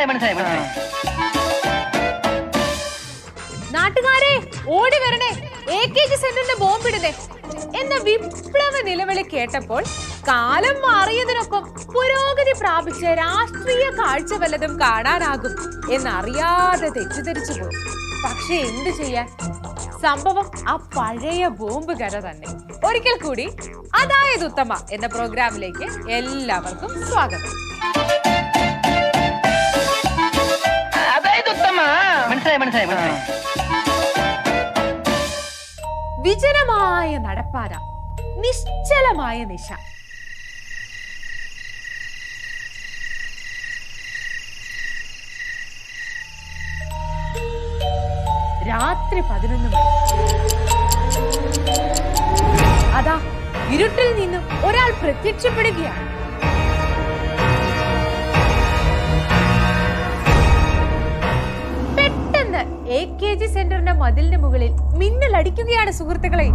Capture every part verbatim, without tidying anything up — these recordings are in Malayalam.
മനസ്സിലായി മനസ്സിലായി മനസ്സിലായി. നാട്ടുകാരെ ഓടി വരണേ, എ കെ ജി സെന്ററിന്റെ ബോംബിടുന്നേ എന്ന വിപ്ലവ നിലവിളി കേട്ടപ്പോൾ കാലം മാറിയതിനൊപ്പം പുരോഗതി പ്രാപിച്ച രാഷ്ട്രീയ കാഴ്ച വല്ലതും കാണാനാകും എന്നറിയാതെ തെറ്റിദ്ധരിച്ചു പോയി. പക്ഷെ എന്ത് ചെയ്യാൻ, സംഭവം ആ പഴയ ബോംബ് കഥ തന്നെ. ഒരിക്കൽ കൂടി അതായത് ഉത്തമ എന്ന പ്രോഗ്രാമിലേക്ക് എല്ലാവർക്കും സ്വാഗതം. അതായത് ഉത്തമ മനസ്സിലായി മനസ്സിലായി മനസ്സിലായി. വിജനമായ നടപ്പാത, നിശ്ചലമായ നിശ. രാത്രി പതിനൊന്ന് മണി. അതാ ഇരുട്ടിൽ നിന്നും ഒരാൾ പ്രത്യക്ഷപ്പെടുകയാണ്. പെട്ടെന്ന് എ കെ ജി സെന്ററിന്റെ മതിലിന് മുകളിൽ മിന്നലടിക്കുകയാണ് സുഹൃത്തുക്കളെ.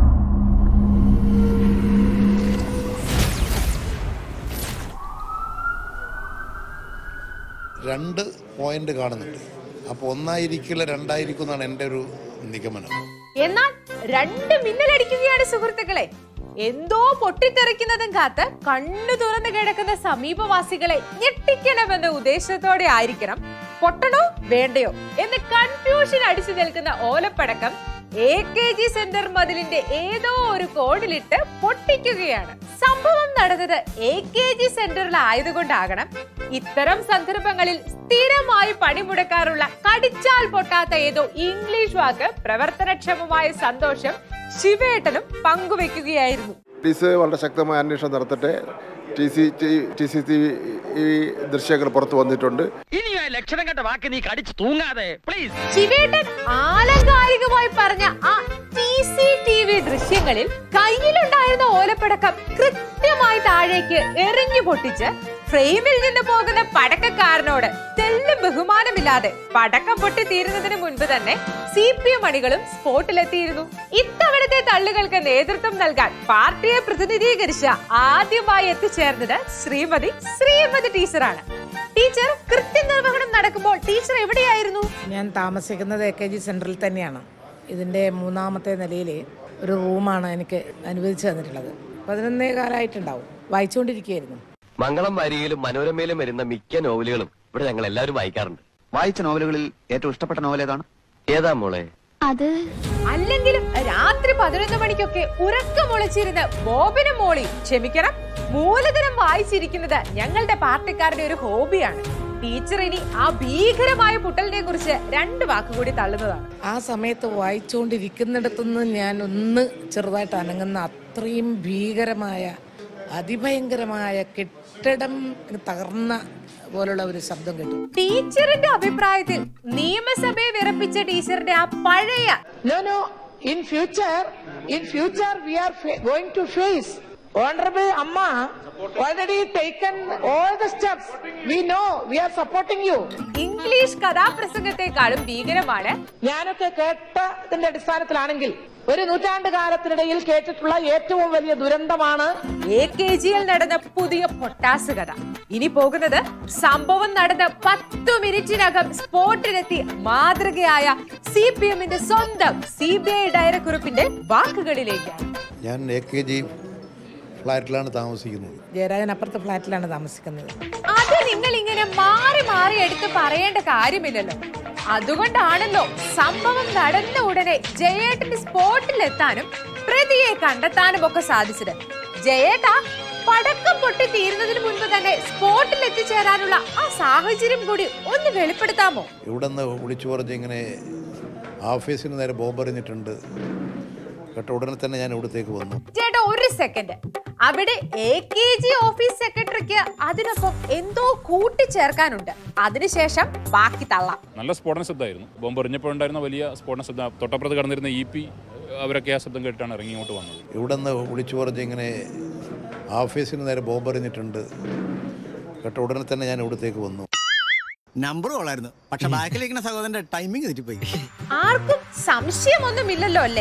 രണ്ട് പോയിന്റ് കാണുന്നുണ്ട്. അപ്പൊ ഒന്നായിരിക്കില്ല രണ്ടായിരിക്കും എന്നാണ് എന്റെ ഒരു നിഗമനം. എന്നാൽ രണ്ട് മിന്നലടിക്കുകയാണ് സുഹൃത്തുക്കളെ. എന്തോ പൊട്ടിത്തെറിക്കുന്നതും കാത്ത് കണ്ണു തുറന്നു കിടക്കുന്ന സമീപവാസികളെ ഞെട്ടിക്കണമെന്ന ഉദ്ദേശത്തോടെ ആയിരിക്കണം പൊട്ടണോ വേണ്ടയോ എന്ന് കൺഫ്യൂഷൻ അടിച്ചു നിൽക്കുന്ന ഓലപ്പടക്കം എ കെ ജി സെന്റർ മതിലിന്റെ ഏതോ ഒരു കോണിലിട്ട് പൊട്ടിക്കുകയാണ്. സംഭവം നടന്നത് എ കെ ജി സെന്ററിലായതുകൊണ്ടാകണം ഇത്തരം സന്ദർഭങ്ങളിൽ സ്ഥിരമായി പണിമുടക്കാറുള്ള കടിച്ചാൽ പൊട്ടാത്ത ഏതോ ഇംഗ്ലീഷ് വാക്ക് പ്രവർത്തനക്ഷമമായ സന്തോഷം ശിവേട്ടനും പങ്കുവെക്കുകയായിരുന്നു. വളരെ ശക്തമായ അന്വേഷണം നടത്തട്ടെ. T C T C T V ദൃശ്യങ്ങൾ പുറത്തു വന്നിട്ടുണ്ട്. ലക്ഷണം കണ്ട വാക്ക് നീ കടിച്ചു തൂങ്ങാതെ പ്ലീസ്. ശിവേട്ടൻ ആലങ്കാരികമായി പറഞ്ഞ ആ ടി സി ടി വി ദൃശ്യങ്ങളിൽ കയ്യിലുണ്ടായിരുന്ന ഓലപ്പടക്കം കൃത്യമായി താഴേക്ക് എറിഞ്ഞു പൊട്ടിച്ച് ഫ്രെയിമിൽ നിന്ന് പോകുന്ന പടക്കക്കാരനോട് തെല്ലും ബഹുമാനമില്ലാതെ പടക്കം പൊട്ടി തീരുന്നതിന് മുൻപ് തന്നെ സി പി എം അണികളും സ്പോട്ടിലെത്തിയിരുന്നു. ഇത്തവണത്തെ തള്ളുകൾക്ക് നേതൃത്വം നൽകാൻ പാർട്ടിയെ പ്രതിനിധീകരിച്ച ആദ്യമായി എത്തിച്ചേർന്നത് ശ്രീമതി ശ്രീമതി ടീച്ചറാണ്. ടീച്ചർ കൃത്യനിർവഹണം നടക്കുമ്പോൾ ടീച്ചർ എവിടെയായിരുന്നു? ഞാൻ താമസിക്കുന്നത് എ കെ ജി സെന്ററിൽ തന്നെയാണ്. ഇതിൻ്റെ മൂന്നാമത്തെ നിലയിൽ ഒരു റൂമാണ് എനിക്ക് അനുവദിച്ചു തന്നിട്ടുള്ളത്. പതിനൊന്നേ കാലമായിട്ടുണ്ടാവും. വായിച്ചുകൊണ്ടിരിക്കുകയായിരുന്നു. മംഗളം വാരികയിലും മനോരമയിലും വരുന്ന മിക്ക നോവലുകളും ഇവിടെ ഞങ്ങൾ എല്ലാവരും വായിക്കാറുണ്ട്. വായിച്ച നോവലുകളിൽ ഏറ്റവും ഇഷ്ടപ്പെട്ട നോവൽ ഏതാണ്? ഏതാ മോളെ? അത് അല്ലെങ്കിലും രാത്രി പതിനൊന്ന് മണിക്കൊക്കെ ഉറക്കമൊളിച്ചിരുന്ന് ബോബിനും മോളി ക്ഷമിക്കണം മൂലധനം വായിച്ചിരിക്കുന്നത് ഞങ്ങളുടെ പാർട്ടിക്കാരുടെ ഒരു ഹോബിയാണ്. ടീച്ചർ ഇനി ആ ഭീകരമായ പുട്ടലിനെ കുറിച്ച് രണ്ട് വാക്കുകൂടി തള്ളുന്നതാണ്. ആ സമയത്ത് വായിച്ചുകൊണ്ടിരിക്കുന്നിടത്തുനിന്ന് ഞാൻ ഒന്ന് ചെറുതായിട്ട് അനങ്ങുന്ന അത്രയും ഭീകരമായ അതിഭയങ്കരമായ കെട്ടിടം തകർന്ന പോലുള്ള ഒരു ശബ്ദം കേട്ടു. ടീച്ചറിന്റെ അഭിപ്രായത്തിൽ നിയമസഭയെ വിറപ്പിച്ച ടീച്ചറിന്റെ ആ പഴയ No, no. In future, in future we are going to face. Honorable Amma already taken all the steps. We know we are supporting you. English കഥാപ്രസംഗത്തെക്കാളും ഭീകരമാണ് ഞാനൊക്കെ കേട്ടതിന്റെ അടിസ്ഥാനത്തിലാണെങ്കിൽ ഒരു നൂറ്റാണ്ട് കാലത്തിനിടയിൽ കേട്ടിട്ടുള്ള ഏറ്റവും വലിയ ദുരന്തമാണ് എ കെ ജിയിൽ നടന്ന പുതിയ പൊട്ടാസ് കഥ. ഇനി പോകുന്നത് സംഭവം നടന്ന പത്തു മിനിറ്റിനകം സ്പോട്ടിലെത്തി മാതൃകയായ സി പി എമ്മിന്റെ സ്വന്തം സി ബി ഐ ഡയറക്കുറിപ്പിന്റെ വാക്കുകളിലേക്കാണ്. ഞാൻ എ കെ ജി ഫ്ലാറ്റിലാണ് താമസിക്കുന്നത്. ജയരാജൻ അപ്പുറത്തെ ഫ്ലാറ്റിലാണ് താമസിക്കുന്നത്. അത് നിങ്ങൾ ഇങ്ങനെ മാറി മാറി എടുത്ത് പറയേണ്ട കാര്യമില്ലല്ലോ. അതുകൊണ്ടാണല്ലോ സംഭവം നടന്ന ഉടനെ ജയേട്ടന് സ്പോട്ടിലെത്താനും പ്രതിയെ കണ്ടെത്താനും ഒക്കെ സാധിച്ചത്. ജയേട്ടാ, പടക്കം പൊട്ടി തീരുന്നതിന് മുൻപ് തന്നെ സ്പോട്ടിൽ എത്തിച്ചേരാനുള്ള ആ സാഹചര്യം കൂടി ഒന്ന് വെളിപ്പെടുത്താമോ? ഇവിടെ നിന്ന് വിളിച്ചു പറഞ്ഞ് ഇങ്ങനെ ഓഫീസിന് നേരെ ബോംബെറിഞ്ഞിട്ടുണ്ട് കേട്ടോ. ഉടനെ തന്നെ ഞാൻ ഇവിടത്തേക്ക് വന്നു. ചേട്ടാ ഒരു സെക്കൻഡ്, അവിടെ എ കെ ജി ഓഫീസ് സെക്രട്ടറിക്ക് അതിനൊപ്പം എന്തോ കൂട്ടിച്ചേർക്കാനുണ്ട്. അതിനുശേഷം ബാക്കി തള്ളാം. നല്ല സ്ഫോടന ശബ്ദമായിരുന്നു. ബോംബ് എറിഞ്ഞപ്പോഴുണ്ടായിരുന്ന വലിയ സ്ഫോടന ശബ്ദം. തൊട്ടപ്പുറത്ത് കടന്നിരുന്ന ഇ പി അവരൊക്കെ ആ ശബ്ദം കേട്ടാണ് ഇറങ്ങി ഇങ്ങോട്ട് വന്നത്. ഇവിടെ നിന്ന് വിളിച്ചു പറഞ്ഞ് ഇങ്ങനെ ഓഫീസിന് നേരെ ബോംബെറിഞ്ഞിട്ടുണ്ട് കേട്ടോ. ഉടനെ തന്നെ ഞാൻ ഇവിടത്തേക്ക് വന്നു. നമ്പർ കൊള്ളായിരുന്നു, പക്ഷെ ബാക്കിലിരിക്കുന്ന സഹോദരന്റെ ടൈമിംഗ് തെറ്റിപ്പോയി. ആർക്കും സംശയമൊന്നുമില്ലല്ലോ അല്ലേ?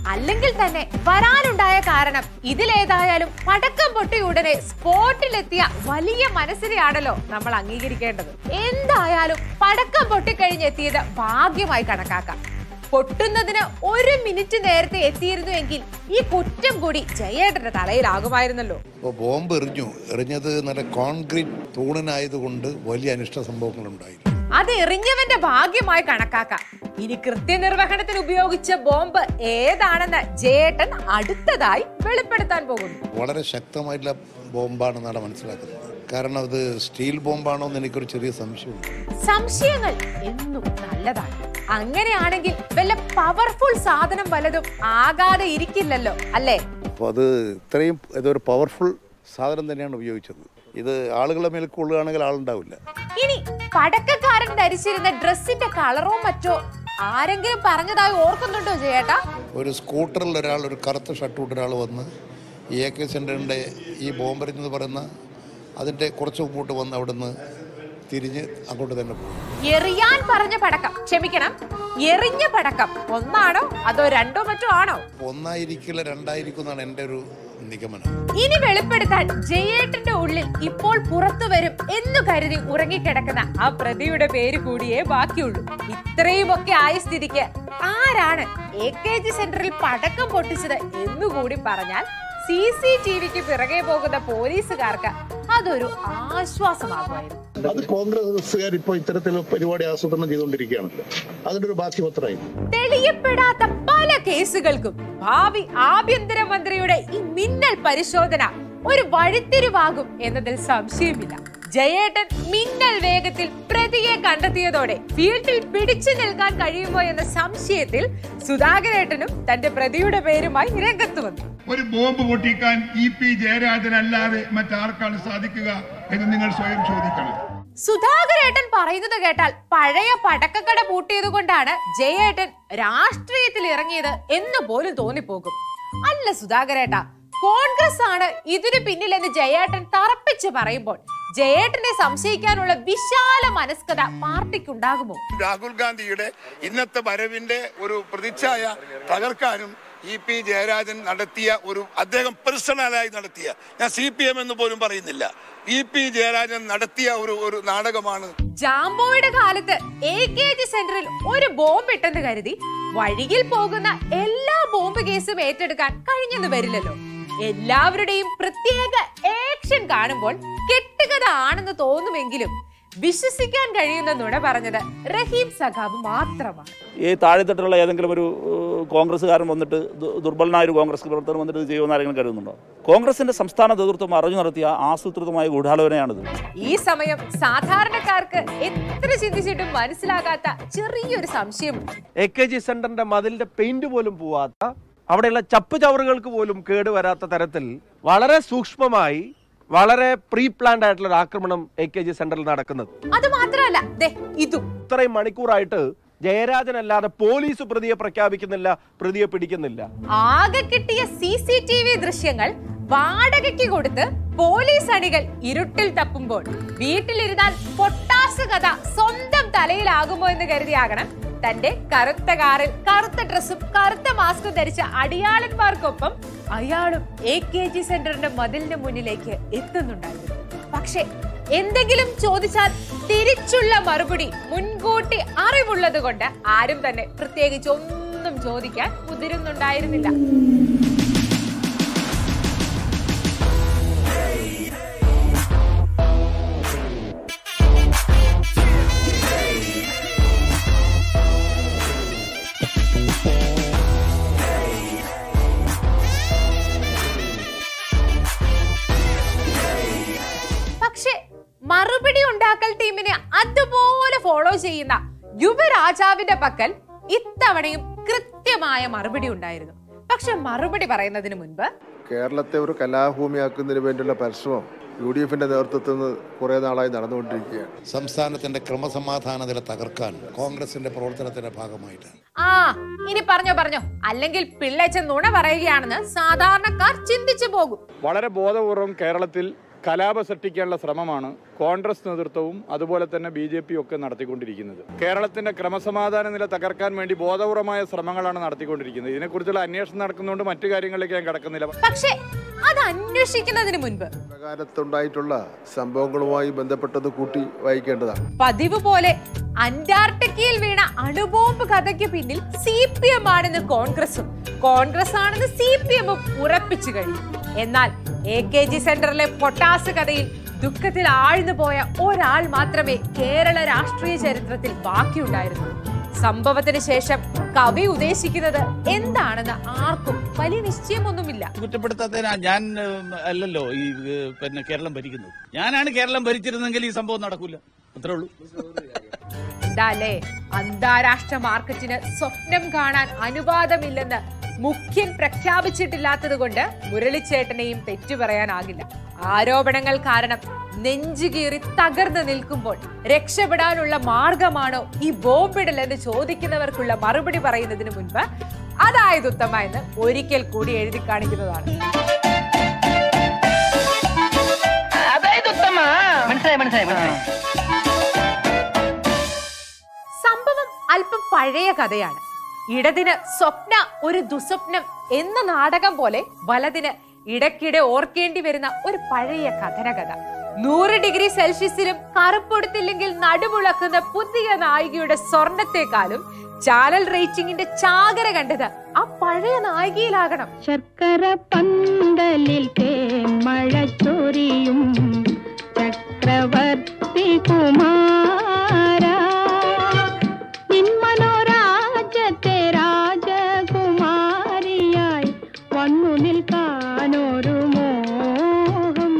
അല്ലെങ്കിൽ തന്നെ വരാനുണ്ടായ കാരണം ഇതിലേതായാലും പടക്കം പൊട്ടി ഉടനെ സ്പോട്ടിലെത്തിയ വലിയ മനസ്സിനെയാണല്ലോ നമ്മൾ അംഗീകരിക്കേണ്ടത്. എന്തായാലും പടക്കം പൊട്ടിക്കഴിഞ്ഞെത്തിയത് ഭാഗ്യമായി കണക്കാക്കാം. പൊട്ടുന്നതിന് ഒരു മിനിറ്റ് നേരത്തെ എത്തിയിരുന്നു എങ്കിൽ ഈ കുറ്റം കൂടി ജയേട്ടന്റെ തലയിലാകുമായിരുന്നല്ലോ. ബോംബ് എറിഞ്ഞു എറിഞ്ഞത് നല്ല കോൺക്രീറ്റ് തൂണിനായതുകൊണ്ട് വലിയ അനിഷ്ട സംഭവങ്ങൾ ഉണ്ടായി. അത് എറിഞ്ഞവന്റെ ഭാഗ്യമായി കണക്കാക്കാം. ഇനി കൃത്യനിർവഹണത്തിന് ഉപയോഗിച്ച ബോംബ് ഏതാണെന്ന് ജയേട്ടൻ അടുത്തതായി വെളിപ്പെടുത്താൻ പോകുന്നു. വളരെ ശക്തമായിട്ടുള്ള ബോംബാണെന്നാണ് മനസ്സിലാക്കുന്നത്. കാരണം അത് സ്റ്റീൽ ബോംബാണോ എന്ന് എനിക്കൊരു ചെറിയ സംശയമുണ്ട്. സംശയങ്ങൾ എന്നും നല്ലതാണ്. അങ്ങനെയാണെങ്കിൽ വല്ല പവർഫുൾ സാധനം വല്ലതും ആകാതെ ഇരിക്കില്ലല്ലോ അല്ലേ? അപ്പോൾ അത് ഇത്രയും ഇതൊരു പവർഫുൾ സാധനം തന്നെയാണ് ഉപയോഗിച്ചത്. ഇത് ആളുകളെ മേൽ കൊള്ളുകയാണെങ്കിൽ ആളുണ്ടാവില്ല. ഇനി പടക്കക്കാരൻ ധരിച്ചിരുന്ന ഡ്രസ്സിന്റെ കളറോ മറ്റോ ആരെങ്കിലും പറഞ്ഞതായി ഓർക്കുന്നുണ്ടോ ജയേട്ടാ? ഒരു സ്കൂട്ടറിൽ ഒരാൾ ഒരു കറുത്ത ഷർട്ട് ഇട്ട ഒരാൾ വന്ന് ഈ എ കെ സെന്ററിന്റെ ഈ ബോംബെറിഞ്ഞെന്ന് പറയുന്ന അതിന്റെ കുറച്ച് മുമ്പോട്ട് വന്ന് അവിടുന്ന് തിരിഞ്ഞ് അങ്ങോട്ട് തന്നെ പോകും. എറിയാൻ പറഞ്ഞ പടക്കം, ക്ഷമിക്കണം, എറിഞ്ഞ പടക്കം ഒന്നാണോ അതോ രണ്ടോ മറ്റോ ആണോ? ഒന്നായിരിക്കില്ല, രണ്ടായിരിക്കും എന്നാണ് എന്റെ ഒരു നിഗമനം. ഇനി വെളിപ്പെടുത്താൻ ജയേട്ടന്റെ ഉള്ളിൽ ഇപ്പോൾ പുറത്തു വരും എന്ന് കരുതി ഉറങ്ങിക്കിടക്കുന്ന ആ പ്രതിയുടെ പേര് കൂടിയേ ബാക്കിയുള്ളൂ. ഇത്രയും ഒക്കെ ആയ സ്ഥിതിക്ക് ആരാണ് എ കെ ജി സെന്ററിൽ പടക്കം പൊട്ടിച്ചത് എന്നുകൂടി പറഞ്ഞാൽ സി സി ടി വിക്ക് പിറകെ പോകുന്ന പോലീസുകാർക്ക് അതൊരു ആശ്വാസമാകുമായിരുന്നു. അത് കോൺഗ്രസുകാർ ഇപ്പോൾ ഇത്തരത്തിലുള്ള പരിപാടി ആസൂത്രണം ചെയ്തുകൊണ്ടിരിക്കുകയാണല്ലോ, അതിന്റെ ഒരു ബാക്കി പത്രമായി. തെളിയപ്പെടാത്ത പല കേസുകൾക്കും ഭാവി ആഭ്യന്തരമന്ത്രിയുടെ ഈ മിന്നൽ പരിശോധന ഒരു വഴിത്തിരിവാകും എന്നതിൽ സംശയമില്ല. ജയേട്ടൻ മിന്നൽ വേഗത്തിൽ പ്രതിയെ കണ്ടെത്തിയതോടെ ഫീൽഡിൽ പിടിച്ചു നിൽക്കാൻ കഴിയുമോ എന്ന സംശയത്തിൽ സുധാകരേട്ടനും തന്റെ പ്രതിയുടെ പേരുമായി രംഗത്ത് വന്നു. ഒരു ബോംബ് പൊട്ടിക്കാൻ ഇ പി ജയരാജൻ അല്ലാതെ മറ്റാർക്കാണ് സാധിക്കുക എന്ന് നിങ്ങൾ സ്വയം ചോദിക്കണം. സുധാകരേട്ടൻ പറയുന്നത് കേട്ടാൽ പഴയ പടക്കക്കട പൂട്ടിയത് കൊണ്ടാണ് ജയേട്ടൻ രാഷ്ട്രീയത്തിൽ ഇറങ്ങിയത് എന്ന് പോലും തോന്നിപ്പോകും. അല്ല സുധാകരേട്ട, കോൺഗ്രസ് ആണ് ഇതിനു പിന്നിലെന്ന് ജയേട്ടൻ തറപ്പിച്ച് പറയുമ്പോൾ ജയേട്ടനെ സംശയിക്കാനുള്ള വിശാല മനസ്കത പാർട്ടിക്കുണ്ടാകുമോ? രാഹുൽ ഗാന്ധിയുടെ ഇന്നത്തെ വരവിന്റെ ഒരു പ്രതിച്ഛായ തകർക്കാനും ഇ പി ജയരാജൻ നടത്തിയ ഒരു അദ്ദേഹം പേഴ്സണലായി നടത്തിയ, ഞാൻ സി പി എം എന്ന് പോലും പറയുന്നില്ല, ഇ പി ജയരാജൻ നടത്തിയ ഒരു ഒരു നാടകമാണ്. ജാംബോയുടെ കാലത്ത് എ കെ ജി സെന്ററിൽ ഒരു ബോംബ് ഇട്ടെന്ന് കരുതി വഴിയിൽ പോകുന്ന എല്ലാ ബോംബ് കേസും ഏറ്റെടുക്കാൻ കഴിഞ്ഞെന്ന് വരില്ലല്ലോ. എല്ലാവരുടെയും പ്രത്യേക ആക്ഷൻ കാണുമ്പോൾ കെട്ടുകഥ ആണെന്ന് തോന്നുമെങ്കിലും വിശ്വസിക്കാൻ കഴിയുന്ന നുണ പറഞ്ഞത് റഹീം സഖാബ് മാത്രമാണ്. ഈ താഴെത്തട്ടിലുള്ള ഏതെങ്കിലും ഒരു കോൺഗ്രസ്സുകാരൻ വന്നിട്ട് ദുർബലനായ ഒരു കോൺഗ്രസ് പ്രവർത്തകൻ വന്നിട്ട് ഇത് ചെയ്യുമെന്ന് ആരെങ്കിലും കരുതുന്നുണ്ടോ? കോൺഗ്രസിന്റെ സംസ്ഥാന നേതൃത്വം അറിഞ്ഞു നടത്തിയ ആസൂത്രിതമായ ഗൂഢാലോചനയാണിത്. ഈ സമയം സാധാരണക്കാർക്ക് എത്ര ചിന്തിച്ചിട്ടും മനസ്സിലാകാത്ത ചെറിയൊരു സംശയമുണ്ട്. എ കെ ജി സെന്ററിന്റെ മതിലിന്റെ പെയിന്റ് പോലും പോവാത്ത, അവിടെയുള്ള ചപ്പ് ചവറുകൾക്ക് പോലും കേട് വരാത്ത തരത്തിൽ വളരെ സൂക്ഷ്മമായി വളരെ പ്രീ പ്ലാൻഡ് ആയിട്ടുള്ള ഒരു ആക്രമണം എ കെ ജി സെന്ററിൽ നടക്കുന്നത്. അത് മാത്രമല്ല, ഇതും ഇത്രയും മണിക്കൂറായിട്ട് ജയരാജൻ അല്ലാതെ പോലീസ് പ്രതിയെ പ്രഖ്യാപിക്കുന്നില്ല, പ്രതിയെ പിടിക്കുന്നില്ല. ആകെ കിട്ടിയ സി സി ടി വി ദൃശ്യങ്ങൾ വാടകയ്ക്ക് കൊടുത്ത് പോലീസ് അണികൾ ഇരുട്ടിൽ തപ്പുമ്പോൾ വീട്ടിലിരുന്നാൽ പൊട്ടാസ് കഥ സ്വന്തം തലയിലാകുമോ എന്ന് കരുതിയാകണം തന്റെ കറുത്ത കാറിൽ കറുത്ത ഡ്രസ്സും കറുത്ത മാസ്കും ധരിച്ച അടിയാളന്മാർക്കൊപ്പം അയാളും എ കെ ജി സെന്ററിന്റെ മതിലിന് മുന്നിലേക്ക് എത്തുന്നുണ്ടായിരുന്നു. പക്ഷെ എന്തെങ്കിലും ചോദിച്ചാൽ തിരിച്ചുള്ള മറുപടി മുൻകൂട്ടി അറിവുള്ളത് കൊണ്ട് ആരും തന്നെ പ്രത്യേകിച്ച് ഒന്നും ചോദിക്കാൻ മുതിരുന്നുണ്ടായിരുന്നില്ല. മറുപടി ഉണ്ടാക്കൽ ടീമിനെ അതുപോലെ ഫോളോ ചെയ്യുന്ന യുവരാജാവിന്റെ പക്കൽ ഇത്തവണയും കൃത്യമായ മറുപടി ഉണ്ടായിരുന്നു. പക്ഷെ മറുപടി പറയുന്നതിന് മുൻപ് കേരളത്തെ ഒരു കലാഭൂമിയാക്കുന്നതിന് വേണ്ടിയുള്ള പരിശ്രമം യു ഡി എഫിന്റെ നേതൃത്വത്തിൽ നിന്ന് കുറെ നാളായി നടന്നുകൊണ്ടിരിക്കുകയാണ്. സംസ്ഥാനത്തിന്റെ ക്രമസമാധാന നില തകർക്കാൻ കോൺഗ്രസിന്റെ പ്രവർത്തനത്തിന്റെ ഭാഗമായിട്ടാണ്. ആ ഇനി പറഞ്ഞോ പറഞ്ഞോ, അല്ലെങ്കിൽ പിള്ളേച്ച നുണ പറയുകയാണെന്ന് സാധാരണക്കാർ ചിന്തിച്ചു പോകും. വളരെ ബോധപൂർവം കേരളത്തിൽ കലാപം സൃഷ്ടിക്കാനുള്ള ശ്രമമാണ് കോൺഗ്രസ് നേതൃത്വവും അതുപോലെ തന്നെ ബി ജെ പിയും ഒക്കെ നടത്തിക്കൊണ്ടിരിക്കുന്നത്. കേരളത്തിന്റെ ക്രമസമാധാന നില തകർക്കാൻ വേണ്ടി ബോധപൂർവമായ ശ്രമങ്ങളാണ് നടത്തിക്കൊണ്ടിരിക്കുന്നത്. ഇതിനെക്കുറിച്ചുള്ള അന്വേഷണം നടക്കുന്നതുകൊണ്ട് മറ്റു കാര്യങ്ങളിലേക്ക് ഞാൻ കടക്കുന്നില്ല. പക്ഷേ അത് അന്വേഷിക്കുന്നതിന് മുൻപ് കാലത്തുണ്ടായിട്ടുള്ള സംഭവങ്ങളുമായി ബന്ധപ്പെട്ടത് കൂട്ടി വായിക്കേണ്ടതാണ്. പതിവ് പോലെ അന്റാർട്ടിക്കയിൽ വീണ അണുബോംബ് കഥയ്ക്ക് പിന്നിൽ സി പി എം ആണെന്ന് കോൺഗ്രസും കോൺഗ്രസ് ആണെന്ന് സി പി എമ്മും ഉറപ്പിച്ചു കഴിയും. എന്നാൽ എ കെ ജി സെന്ററിലെ പൊട്ടാസ് കഥയിൽ ദുഃഖത്തിൽ ആഴ്ന്നു പോയ ഒരാൾ മാത്രമേ കേരള രാഷ്ട്രീയ ചരിത്രത്തിൽ ബാക്കിയുണ്ടായിരുന്നു. സംഭവത്തിന് ശേഷം കവി ഉദ്ദേശിക്കുന്നത് എന്താണെന്ന് ആർക്കും വലിയ നിശ്ചയമൊന്നുമില്ല. കുറ്റപ്പെടുത്താത്ത ഞാൻ അല്ലല്ലോ ഈ പിന്നെ കേരളം ഭരിക്കുന്നത്. ഞാനാണ് കേരളം ഭരിച്ചിരുന്നെങ്കിൽ ഈ സംഭവം നടക്കൂല. അത്രേ ഉള്ളൂ. എന്താലേ അന്താരാഷ്ട്ര മാർക്കറ്റിന് സ്വപ്നം കാണാൻ അനുവാദമില്ലെന്ന് മുഖ്യൻ പ്രഖ്യാപിച്ചിട്ടില്ലാത്തത് കൊണ്ട് മുരളിച്ചേട്ടനെയും തെറ്റു പറയാനാകില്ല. ആരോപണങ്ങൾ കാരണം നെഞ്ചുകീറി തകർന്നു നിൽക്കുമ്പോൾ രക്ഷപ്പെടാനുള്ള മാർഗമാണോ ഈ ബോംബിടൽ എന്ന് ചോദിക്കുന്നവർക്കുള്ള മറുപടി പറയുന്നതിന് മുൻപ് അതായത് ഉത്തമ എന്ന് ഒരിക്കൽ കൂടി എഴുതി കാണിക്കുന്നതാണ്. അതായത് ഉത്തമ മനസ്സിലായി മനസ്സിലായി മനസ്സിലായി. സംഭവം അല്പം പഴയ കഥയാണ്. ഇടതിന് സ്വപ്ന ഒരു ദുസ്വപ്നം എന്ന നാടകം പോലെ വലതിന് ഇടയ്ക്കിടെ ഓർക്കേണ്ടി വരുന്ന ഒരു പഴയ കഥനകഥ. നൂറ് ഡിഗ്രി സെൽഷ്യസിലും കറുപ്പൊടുത്തില്ലെങ്കിൽ നടുമുളക്കുന്ന പുതിയ നായികയുടെ സ്വർണത്തെക്കാളും ചാനൽ റേറ്റിംഗിന്റെ ചാകര കണ്ടത് ആ പഴയ നായികയിലാകണം. ശർക്കര പന്തലിൽ മഴ ചൊരിയും ചക്രവർത്തി കുമാര നിന്മനോരാജ്യത്തെ രാജകുമാരിയായി വന്നു നിൽക്കാനൊരു മോഹം.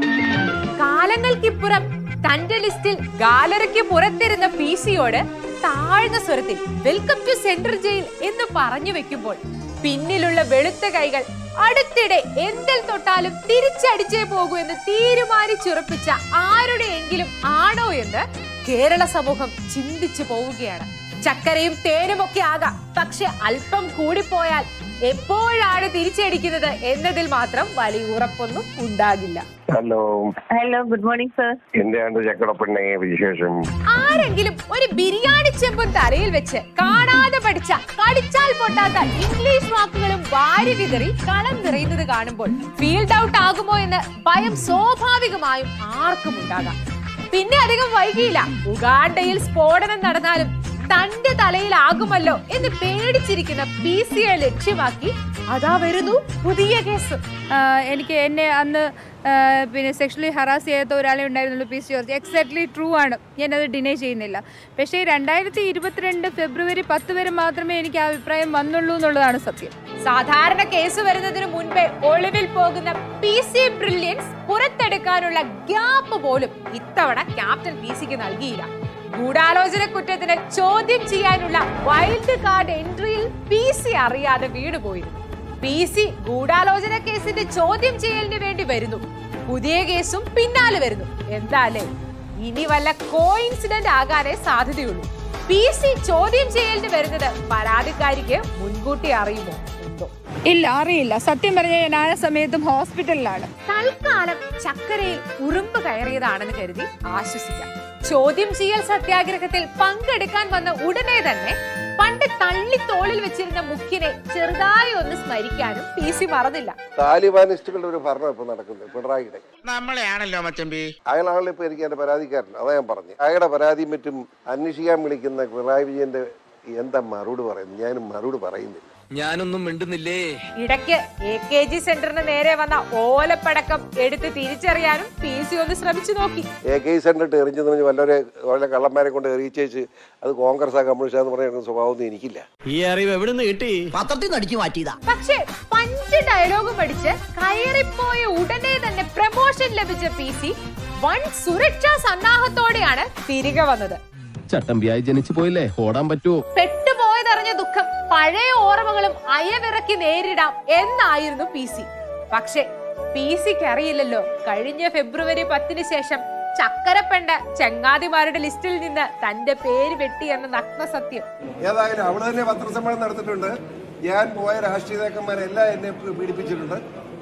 കാലങ്ങൾക്കിപ്പുറം തന്റെ ലിസ്റ്റിൽ ഗാലറിക്ക് പുറത്തിരുന്ന പി സിയോട് താഴ്ന്ന സ്വരത്തിൽ വെൽക്കം ടു സെൻട്രൽ ജയിൽ എന്ന് പറഞ്ഞു വെക്കുമ്പോൾ പിന്നിലുള്ള വെളുത്ത കൈകൾ അടുത്തിടെ എന്തിൽ തൊട്ടാലും തിരിച്ചടിച്ചേ പോകൂ എന്ന് തീരുമാനിച്ചുറപ്പിച്ച ആരുടെയെങ്കിലും ആണോ എന്ന് കേരള സമൂഹം ചിന്തിച്ചു പോവുകയാണ്. ചക്കരയും തേനുമൊക്കെ ആകാം, പക്ഷെ അല്പം കൂടിപ്പോയാൽ എപ്പോഴാണ് തിരിച്ചടിക്കുന്നത് എന്നതിൽ മാത്രം വലിയ ഉറപ്പൊന്നും ഉണ്ടാകില്ല. Hello hello good morning sir. എന്താണ് ചക്കടപ്പെണ്ണേ വിശേഷം? ആരെങ്കിലും ഒരു ബിരിയാണി ചെമ്പും തലയിൽ വെച്ച് കാണാതെ പഠിച്ച കടിച്ചാൽ പൊട്ടാത്ത ഇംഗ്ലീഷ് വാക്കുകളും വാരി വിതറി കളം നിറയുന്നത് കാണുമ്പോൾ ഫീൽഡ് ഔട്ട് ആകുമോ എന്ന് ഭയം സ്വാഭാവികമായും ആർക്കും ഉണ്ടാകാം. പിന്നെ അധികം വൈകിയില്ല. ഉഗാണ്ടയിൽ സ്ഫോടനം നടന്നാലും തന്റെ തലയിലാകുമല്ലോ എന്ന് പേടിച്ചിരിക്കുന്ന പി സിയെ ലക്ഷ്യമാക്കി അതാ വരുന്നു പുതിയ കേസ്. എനിക്ക് എന്നെ അന്ന് പിന്നെ സെക്ഷലി ഹറാസ് ചെയ്യാത്ത ഒരാളെ ഉണ്ടായിരുന്നുള്ളൂ P C George. Exactly true ആണ്, ഞാനത് ഡിനൈ ചെയ്യുന്നില്ല. പക്ഷേ രണ്ടായിരത്തി ഇരുപത്തിരണ്ട് ഫെബ്രുവരി പത്ത് വരെ മാത്രമേ എനിക്ക് ആ അഭിപ്രായം വന്നുള്ളൂ എന്നുള്ളതാണ് സത്യം. സാധാരണ കേസ് വരുന്നതിന് മുൻപേ ഒളിവിൽ പോകുന്ന പി സി ബ്രില്യൻസ് പുറത്തെടുക്കാനുള്ള ഗ്യാപ്പ് പോലും ഇത്തവണ ക്യാപ്റ്റൻ പി സിക്ക് നൽകിയില്ല. ഗൂഢാലോചന കുറ്റത്തിന് ചോദ്യം ചെയ്യാനുള്ള വൈൽഡ് കാർഡ് എൻട്രിയിൽ പി സി അറിയാതെ വീണുപോയിരുന്നു. പി സി ഗൂഢാലോചന കേസിന്റെ ചോദ്യം ചെയ്യലിന് വേണ്ടി വരുന്നു. പുതിയ കേസും പിന്നാലെ വരുന്നു. എന്താലേ ഇനി വല്ല കോയിൻസിഡന്റ് ആകാനേ സാധ്യതയുള്ളൂ. പി സി ചോദ്യം ചെയ്യലിന് വരുന്നത് പരാതിക്കാരിക്ക് മുൻകൂട്ടി അറിയുമോ എന്തോ? ഇല്ല, അറിയില്ല. സത്യം പറഞ്ഞാൽ ഞാൻ ആ സമയത്തും ഹോസ്പിറ്റലിലാണ്. തൽക്കാലം ചക്കരയിൽ ഉറുമ്പ് കയറിയതാണെന്ന് കരുതി ആശ്വസിക്കാം. ചോദ്യം ചെയ്യൽ സത്യാഗ്രഹത്തിൽ പങ്കെടുക്കാൻ വന്ന ഉടനെ തന്നെ പണ്ട് തള്ളി തോളിൽ വെച്ചിരുന്ന മുഖ്യനെ ചെറുതായി ഒന്ന് സ്മരിക്കാനും പി സി മറന്നില്ല. താലിബാനിസ്റ്റുകളുടെ ഒരു ഭരണം ഇപ്പൊ നടക്കുന്നത് പിണറായിയുടെ നമ്മളെയാണല്ലോ മച്ചമ്പി. അയാളാണല്ലോ ഇപ്പൊ എനിക്ക് എന്റെ പരാതിക്കാരൻ. അതാ ഞാൻ പറഞ്ഞു. അയാളുടെ പരാതിയും മറ്റും അന്വേഷിക്കാൻ വിളിക്കുന്ന പിണറായി വിജയന്റെ എന്താ മറുപടി പറയുന്നത്? ഞാനും മറുപടി പറയുന്നില്ല. ഞാനൊന്നും മിണ്ടുന്നില്ലേ. ഇടയ്ക്ക് എ കെ ജി സെന്ററിന് നേരെ വന്ന ഓലപ്പടക്കം എടുത്ത് തിരിച്ചറിയാനും പി സി ഒന്ന് ശ്രമിച്ചു നോക്കി. എ കെ ജി സെന്റർ എറിഞ്ഞു വല്ലവരെ വല്ല കള്ളന്മാരെ കൊണ്ട് എറിയിച്ചേച്ച് അത് കോൺഗ്രസ് ആ കമ്മ്യൂണിസ്റ്റ് എന്ന് പറയുന്ന സ്വഭാവം എനിക്കില്ല. ഈ അറിവ് എവിടെ നിന്ന് കിട്ടി? പത്രത്തിൽ നിന്ന് അടിച്ചു മാറ്റിയതാ. പക്ഷേ പഞ്ച് ഡയലോഗും പഠിച്ച് കയറിപ്പോയ ഉടനെ തന്നെ പ്രമോഷൻ ലഭിച്ച പി സി വൻ സുരക്ഷാ സന്നാഹത്തോടെയാണ് തിരികെ വന്നത്. ചട്ടമ്പിയായി ജനിച്ചു പോയില്ലേ, ഓടാൻ പറ്റുമോ? പെട്ടുപോയതറിഞ്ഞ ദുഃഖം പഴയ ഓർമ്മകളും അയവിറക്കി നേരിടാം എന്നായിരുന്നു പി സി. പക്ഷെ പി സിക്ക് അറിയില്ലല്ലോ കഴിഞ്ഞ ഫെബ്രുവരി പത്തിന് ശേഷം ചക്കരപ്പണ്ട ചങ്ങാതിമാരുടെ ലിസ്റ്റിൽ നിന്ന് തന്റെ പേര് വെട്ടി എന്ന നഗ്ന സത്യം. ഏതായാലും അവിടെ തന്നെ പത്രസമ്മേളനം നടത്തിയിട്ടുണ്ട്. ഞാൻ പോയ രാഷ്ട്രീയ നേതാക്കന്മാരെല്ലാം എന്നെ പീഡിപ്പിച്ചിട്ടുണ്ട്.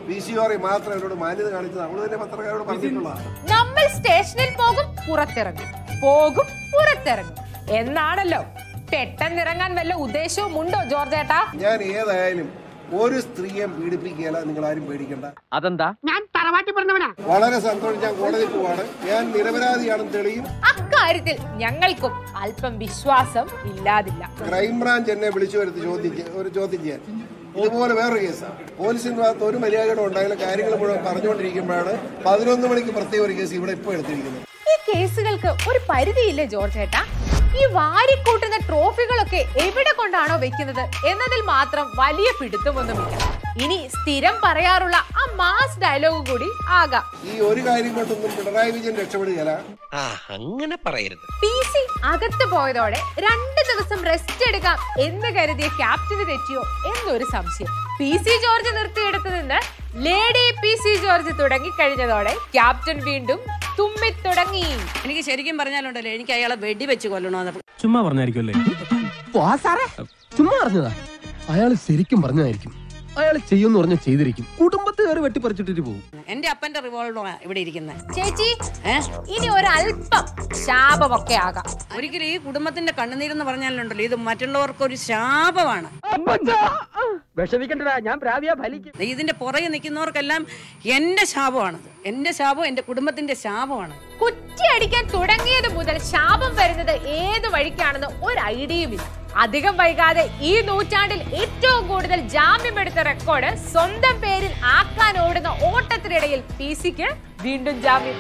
പി സി ജോർജ് മാത്രം എന്നോട് മാന്യത കാണിച്ചത് അവള് തന്നെ പത്രക്കാരോട് പറഞ്ഞിട്ടുള്ളതാണ്. നമ്മൾ സ്റ്റേഷനിൽ പോകും, പുറത്തിറങ്ങും, പോകും, പുറത്തിറങ്ങും എന്നാണല്ലോ. പെട്ടെന്നിറങ്ങാൻ വല്ല ഉദ്ദേശവും ഉണ്ടോ ജോർജ് ഏട്ടാ? ഞാൻ ഏതായാലും ഒരു സ്ത്രീയെ പീഡിപ്പിക്കുകയല്ല, നിങ്ങൾ ആരും പേടിക്കണ്ട. അതെന്താ? ഞാൻ തറവാട്ടി പറഞ്ഞവനാ. വളരെ സന്തോഷം. ഞാൻ കോടതി പോവാണ്. ഞാൻ നിരപരാധിയാണെന്ന് തെളിയും. അക്കാര്യത്തിൽ ഞങ്ങൾക്കും അല്പം വിശ്വാസം ഇല്ലാതില്ല. ക്രൈംബ്രാഞ്ച് എന്നെ വിളിച്ചു വരുത്തി ചോദിക്കുക ഒരു ചോദ്യം ചെയ്യാൻ. ഇതുപോലെ വേറൊരു കേസാണ്. പോലീസിന്റെ ഭാഗത്ത് ഒരു മര്യാദകളും ഉണ്ടായാലും കാര്യങ്ങൾ മുഴുവൻ പറഞ്ഞുകൊണ്ടിരിക്കുമ്പോഴാണ് പതിനൊന്ന് മണിക്ക് പ്രത്യേക ഒരു കേസ് ഇവിടെ ഇപ്പോൾ എടുത്തിരിക്കുന്നത്. ഈ കേസുകൾക്ക് ഒരു പരിധിയില്ലേ ജോർജ് ഏട്ടാ? ഈ വാരിക്കൂട്ടുന്ന ട്രോഫികളൊക്കെ എവിടെ കൊണ്ടാണോ വെക്കുന്നത് എന്നതിൽ മാത്രം വലിയ പിടുത്തമൊന്നുമില്ല. ഇനി സ്ഥിരം പറയാറുള്ള ആ മാസ് ഡയലോഗ് കൂടി ആകാം. ഈ ഒരു കാര്യം കൊണ്ടൊന്നും പിണറായി വിജയൻ രക്ഷപ്പെടുകയല്ല. അങ്ങനെ പറയരുത്. പി സി അകത്ത് പോയതോടെ രണ്ട് ദിവസം റെസ്റ്റ് എടുക്കാം എന്ന് കരുതിയ ക്യാപ്റ്റന് തെറ്റിയോ എന്നൊരു സംശയം. പി സി ജോർജ് നിർത്തിയെടുത്ത് നിന്ന് ലേഡി പി സി ജോർജ് തുടങ്ങി കഴിഞ്ഞതോടെ ക്യാപ്റ്റൻ വീണ്ടും തുമ്മി തുടങ്ങി. എനിക്ക് ശരിക്കും പറഞ്ഞാലുണ്ടല്ലോ, എനിക്ക് അയാളെ വെടിവെച്ച് കൊല്ലണമെന്ന്. ചുമ്മാ പറഞ്ഞായിരിക്കുമല്ലേ? ചുമ്മാ പറഞ്ഞതാ. അയാൾ ശരിക്കും പറഞ്ഞതായിരിക്കും. അയാൾ ചെയ്യുമെന്ന് പറഞ്ഞാൽ ചെയ്തിരിക്കും. കുടുംബത്തെ കയറി വെട്ടിപ്പറിച്ചിട്ടിട്ട് പോകും. എന്റെ അപ്പന്റെ റിവോൾവറാണ് ഇവിടെ ഇരിക്കുന്നത്. ചേച്ചി, ഇനി ഒരല്പം ശാപമൊക്കെ ആകാം. ഒരിക്കലും ഈ കുടുംബത്തിന്റെ കണ്ണുനീരെന്ന് പറഞ്ഞാലുണ്ടല്ലോ, ഇത് മറ്റുള്ളവർക്ക് ഒരു ശാപമാണ്. വിഷമിക്കണ്ടടാ, ഞാൻ പ്രാവിയാ ഫലിക്കും. ഇതിന്റെ പുറകെ നിൽക്കുന്നവർക്കെല്ലാം എന്റെ ശാപമാണത്. എന്റെ ശാപം എന്റെ കുടുംബത്തിന്റെ ശാപമാണ്. കുറ്റിയടിക്കാൻ തുടങ്ങിയത് മുതൽ ശാപം വരുന്നത് ഏത് വഴിക്കാണെന്ന് ഒരു ഐഡിയയുമില്ല. അധികം വൈകാതെ ഈ നൂറ്റാണ്ടിൽ ഏറ്റവും കൂടുതൽ ജാമ്യമെടുത്ത റെക്കോർഡ് സ്വന്തം പേരിൽ ആക്കാൻ ഓടുന്ന ഓട്ടത്തിനിടയിൽ പി സിക്ക് വീണ്ടും ജാമ്യം.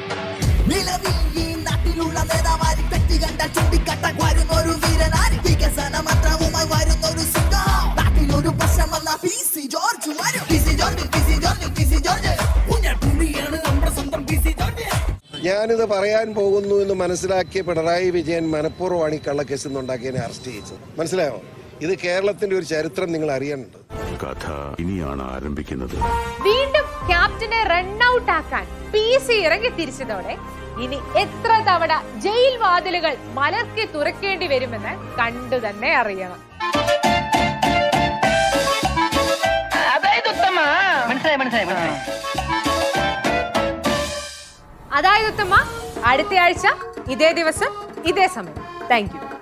ഞാനിത് പറയാൻ പോകുന്നു എന്ന് മനസ്സിലാക്കിയ പിണറായി വിജയൻ മനഃപൂർവ്വമാണ് ഈ കള്ളക്കേസ് ഉണ്ടാക്കിയതിനെ അറസ്റ്റ് ചെയ്തത്. മനസ്സിലായോ? ഇത് കേരളത്തിന്റെ ഒരു ചരിത്രം നിങ്ങൾ അറിയണുണ്ട്. കഥ ഇനിയാണ് ആരംഭിക്കുന്നത്. വീണ്ടും ക്യാപ്റ്റനെ റൺ ഔട്ട് ആക്കാൻ പി സി ഇറങ്ങി തിരിച്ചതോടെ ഇനി എത്ര തവണ ജയിൽ വാതിലുകൾ മലർത്തി തുറക്കേണ്ടി വരുമെന്ന് കണ്ടു തന്നെ അറിയണം. അതായത് ഉത്തമ മനസ്സിലായി മനസ്സിലായി മനസ്സിലായി അതായത് ഉത്തമ അടുത്ത ആഴ്ച ഇതേ ദിവസം ഇതേ സമയം. Thank U.